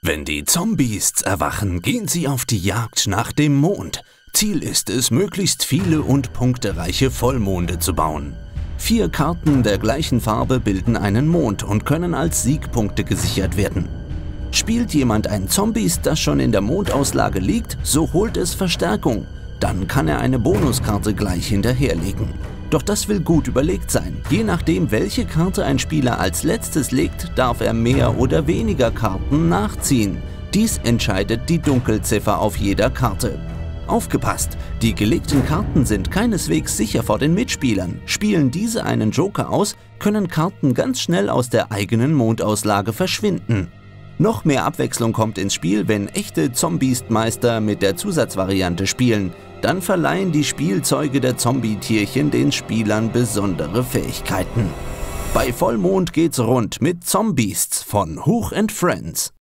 Wenn die Zombeasts erwachen, gehen sie auf die Jagd nach dem Mond. Ziel ist es, möglichst viele und punktereiche Vollmonde zu bauen. 4 Karten der gleichen Farbe bilden einen Mond und können als Siegpunkte gesichert werden. Spielt jemand ein Zombeast, das schon in der Mondauslage liegt, so holt es Verstärkung. Dann kann er eine Bonuskarte gleich hinterherlegen. Doch das will gut überlegt sein. Je nachdem, welche Karte ein Spieler als letztes legt, darf er mehr oder weniger Karten nachziehen. Dies entscheidet die Dunkelziffer auf jeder Karte. Aufgepasst! Die gelegten Karten sind keineswegs sicher vor den Mitspielern. Spielen diese einen Joker aus, können Karten ganz schnell aus der eigenen Mondauslage verschwinden. Noch mehr Abwechslung kommt ins Spiel, wenn echte Zombeast-Meister mit der Zusatzvariante spielen. Dann verleihen die Spielzeuge der Zombie-Tierchen den Spielern besondere Fähigkeiten. Bei Vollmond geht's rund mit Zombeasts von Huch & Friends.